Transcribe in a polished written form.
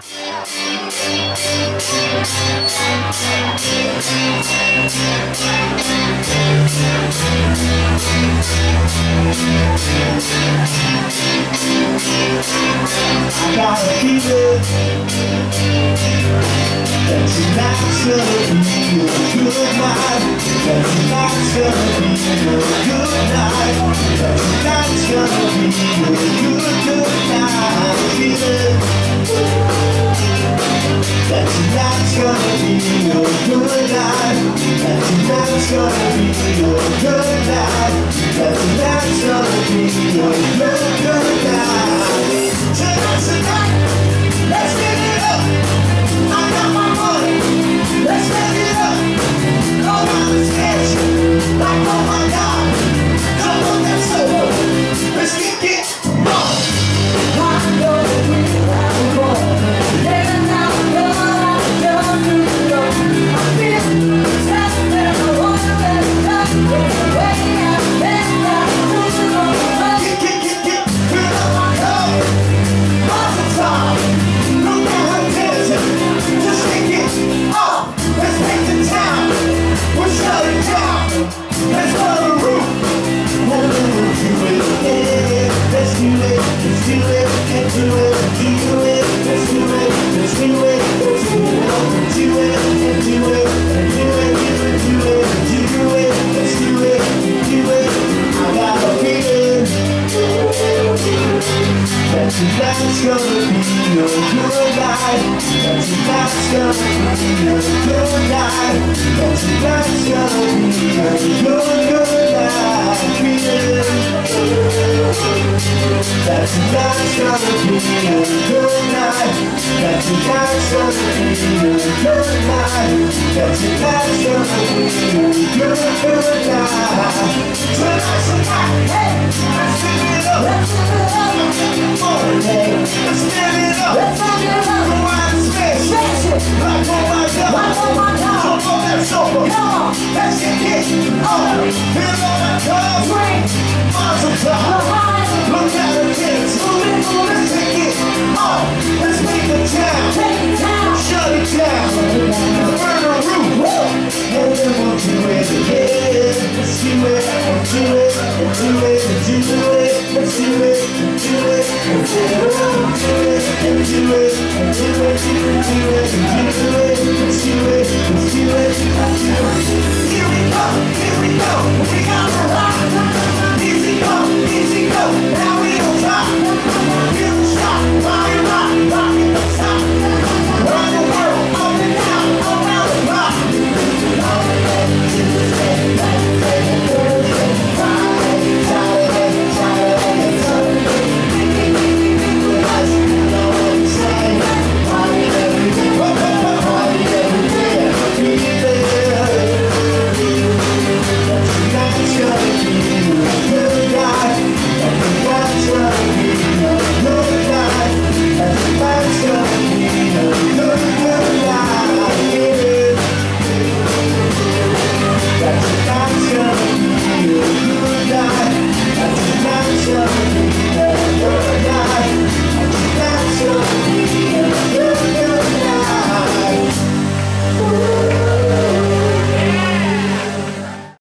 I got a feeling that tonight's gonna be a good night. That tonight's gonna be a good night. That tonight's gonna be a good night. Feeling that tonight's gonna be a good night. That tonight's gonna be a good night. That tonight's gonna be a good night. Tonight, let's get it up. I got my money, let's get it up. Go down the stairs, like oh my God. Jump on that sofa, let's kick it up. I know we have a ball. Living out the life, young to go. I feel sad that I want to let it up. The way I've been down, moving on the way. Kick, fill up my cup. Lots of time, no more attention. Just kick it up. Let's make the town. We'll shut it down. Let's go to the roof. We'll do it, yeah. Let's do it, let's do it, let's do it, do it. Let's do it, let's do it, let's do it, do it, and do it, and do it, do it, do it. Let's do it, do it. I got a feeling that tonight's gonna be a good night. That tonight's gonna be a good night. That tonight's gonna be a good night. Feeling that tonight's gonna be a good night. That tonight's gonna be a good night. That tonight's gonna be a good night. Tonight's the night, hey, let's sing it up. Let's sing it up. Let's stand it up. Let's stand it up. Go out and smash it. Like oh my God. Like oh my God. Jump on that sofa. Come on. Let's get it up. Feel on that club. Swing. Mazel tov. Look at the kids. Let's take it up. Let's make the town. Take it down. Shut it down. Let's burn the roof. And then we'll do it again. Let's do it. And do it. And do it. And do it. Let's do it. And do it. And do it. And do it. And do it. And do it. And do it. And do it. Let's do it. Let's do it. Here we go. Here we go. We got to rock. Easy go. Easy go.